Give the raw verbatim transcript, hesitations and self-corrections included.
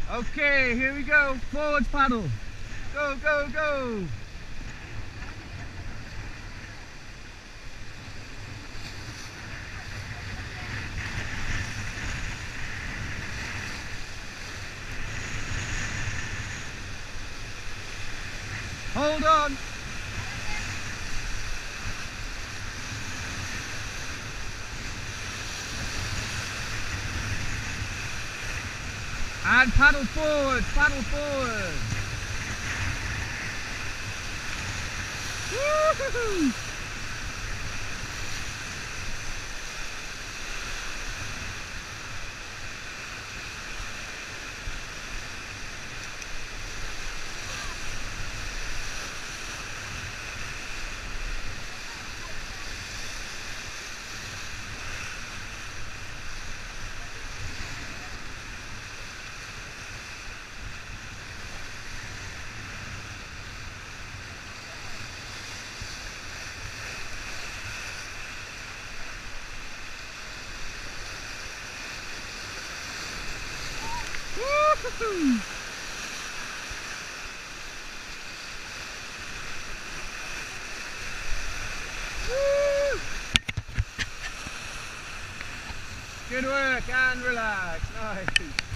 Okay, here we go. Forwards paddle. Go, go, go. Hold on. And paddle forward, paddle forward. Woo-hoo-hoo. Woo-hoo-hoo. Woo. Good work and relax. Nice.